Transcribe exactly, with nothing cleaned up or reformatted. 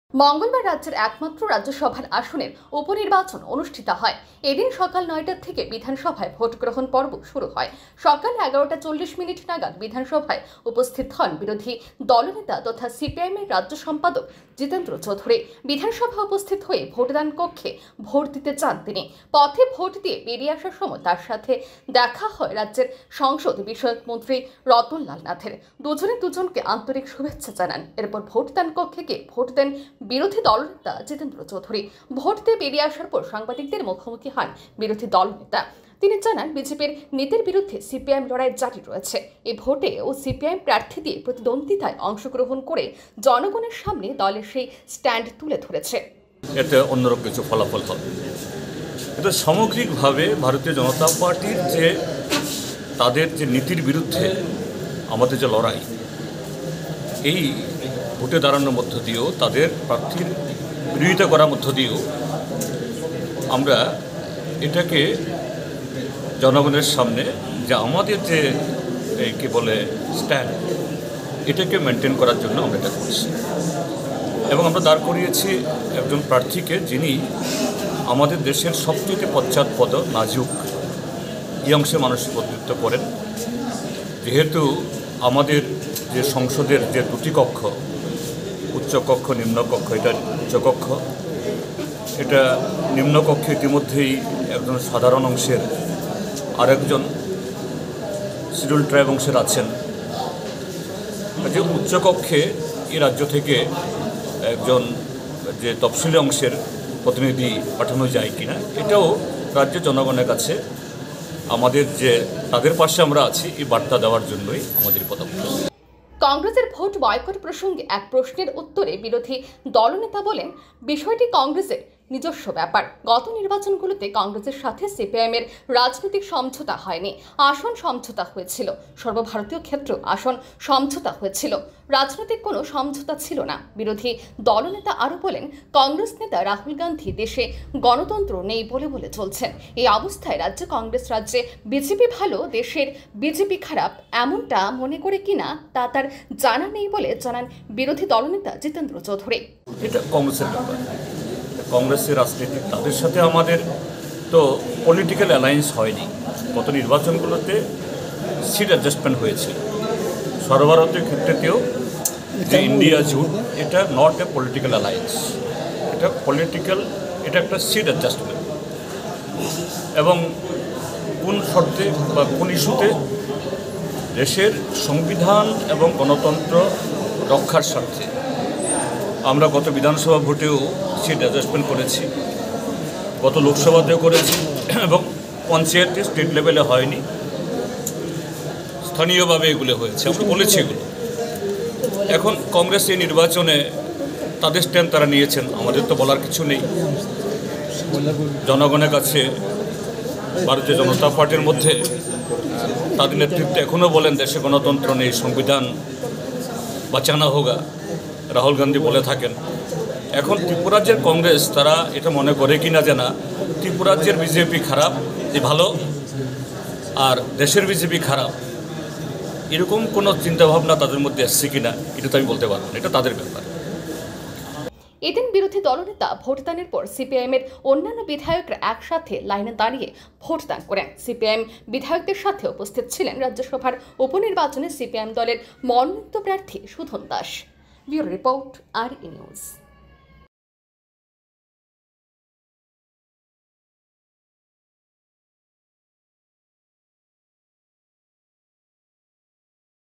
মঙ্গলবার রাজ্যের একমাত্র রাজ্যসভার আসনের উপনির্বাচন অনুষ্ঠিত হয়। এদিন সকাল নয়টা থেকে বিধানসভায় ভোট গ্রহণ পর্ব শুরু হয়। সকাল এগারোটা চল্লিশ মিনিট নাগাদ বিধানসভায় উপস্থিত হন বিরোধী দলনেতা তথা সিপিআইএমের রাজ্য সম্পাদক জিতেন্দ্র চৌধুরী। বিধানসভায় উপস্থিত হয়ে ভোটদান কক্ষে ভোট দিতে চান তিনি। পথে ভোট দিয়ে বেরিয়ে আসার সময় তার সাথে দেখা হয় রাজ্যের সংসদ বিষয়ক মন্ত্রী রতনলাল নাথের। দুজনে দুজনকে আন্তরিক শুভেচ্ছা জানান। এরপর ভোটদান কক্ষে গিয়ে ভোট দেন বিরোধী দলনেতা জিতেন্দ্র চৌধুরী। ভোট দিয়ে বেরিয়ে আসার পর সাংবাদিকদের মুখোমুখি হন বিরোধী দলনেতা। তিনি জানান, বিজেপির নীতির বিরুদ্ধে সিপিআইএম লড়াই জারি রয়েছে। এই ভোটে ও সিপিআইএম প্রার্থী দিয়ে প্রতিদ্বন্দ্বিতায় অংশগ্রহণ করে জনগণের সামনে দলের সেই স্ট্যান্ড তুলে ধরেছে। এতে অন্যরকম কিছু ফলাফল হবে। এটা সামগ্রিকভাবে ভারতীয় জনতা পার্টির যে তাদের যে নীতির বিরুদ্ধে আমাদের যে লড়াই, এই ভোটে দাঁড়ানোর মধ্য দিয়েও তাদের প্রার্থীর বিরোধিতা করার মধ্য দিয়েও আমরা এটাকে জনগণের সামনে যে আমাদের যে কি বলে স্ট্যান্ড, এটাকে মেনটেন করার জন্য আমরা এটা করছি। এবং আমরা দাঁড় করিয়েছি একজন প্রার্থীকে যিনি আমাদের দেশের সবচেয়ে পশ্চাৎপদ নাজুক এই অংশে মানুষ প্রতিনিধিত্ব করেন। যেহেতু আমাদের যে সংসদের যে দুটি কক্ষ, উচ্চকক্ষ নিম্নকক্ষ, এটা উচ্চকক্ষ, এটা নিম্নকক্ষে ইতিমধ্যেই একজন সাধারণ অংশের আরেকজন শিডিউল ট্রাইব অংশের আছেন। যে উচ্চকক্ষে এই রাজ্য থেকে একজন যে তফসিলি অংশের প্রতিনিধি পাঠানো যায় কিনা, এটাও রাজ্যের জনগণের কাছে আমাদের যে তাদের পাশে আমরা আছি এই বার্তা দেওয়ার জন্যই আমাদের পদক্ষেপ। কংগ্রেসের ভোট বয়কট প্রসঙ্গে এক প্রশ্নের উত্তরে বিরোধী দলনেতা বলেন, বিষয়টি কংগ্রেসের নিজস্ব ব্যাপার। গত নির্বাচনগুলোতে কংগ্রেসের সাথে সিপিআইএমের রাজনৈতিক সমঝোতা হয়নি, আসন সমঝোতা হয়েছিল। সর্বভারতীয় ক্ষেত্র আসন সমঝোতা হয়েছিল, রাজনৈতিক কোনো সমঝোতা ছিল না। বিরোধী দলনেতা আরও বলেন, কংগ্রেস নেতা রাহুল গান্ধী দেশে গণতন্ত্র নেই বলে বলে চলছেন। এই অবস্থায় রাজ্যে কংগ্রেস রাজ্যে বিজেপি ভালো, দেশের বিজেপি খারাপ, এমনটা মনে করে কিনা তা তার জানা নেই বলে জানান বিরোধী দলনেতা জিতেন্দ্র চৌধুরী। এটা কংগ্রেসের ব্যাপার, কংগ্রেসের রাজনীতি, তাদের সাথে আমাদের তো পলিটিক্যাল অ্যালায়েন্স হয়নি। গত নির্বাচনগুলোতে সিট অ্যাডজাস্টমেন্ট হয়েছে। সর্বভারতীয় ক্ষেত্রেতেও যে ইন্ডিয়া জোট, এটা নট এ পলিটিক্যাল অ্যালায়েন্স, এটা পলিটিক্যাল, এটা একটা সিট অ্যাডজাস্টমেন্ট। এবং কোন শর্তে বা কোন ইস্যুতে দেশের সংবিধান এবং গণতন্ত্র রক্ষার স্বার্থে আমরা গত বিধানসভা ভোটেও সিট অ্যাডজাস্টমেন্ট করেছি, গত লোকসভাতেও করেছি, এবং পঞ্চায়েতে স্টেট লেভেলে হয়নি, স্থানীয়ভাবে এগুলো হয়েছে, আমরা বলেছি এগুলো। এখন কংগ্রেস এই নির্বাচনে তাদের স্ট্যান্ড তারা নিয়েছেন, আমাদের তো বলার কিছু নেই। জনগণের কাছে ভারতীয় জনতা পার্টির মধ্যে তাদের নেতৃত্বে এখনও বলেন দেশে গণতন্ত্র নেই, সংবিধান বাঁচানো হোগা, রাহুল গান্ধী বলে থাকেন। এখন ত্রিপুরাজ্যের কংগ্রেস তারা এটা মনে করে কি না জানা, ত্রিপুরাজ্যের বিজেপি খারাপ, এই ভালো, আর দেশের বিজেপি খারাপ, এরকম কোনো চিন্তাভাবনা তাদের মধ্যে এসছে কিনা এটা তো আমি বলতে পারবো না, এটা তাদের ব্যাপার। এদিন বিরোধী দলনেতা ভোটদানের পর সিপিআইএমের অন্যান্য বিধায়করা একসাথে লাইনে দাঁড়িয়ে ভোটদান করেন। সিপিআইএম বিধায়কদের সাথে উপস্থিত ছিলেন রাজ্যসভার উপনির্বাচনে সিপিআইএম দলের মনোনীত প্রার্থী সুধন দাস। ব্যুরো রিপোর্ট, আর ই নিউজ।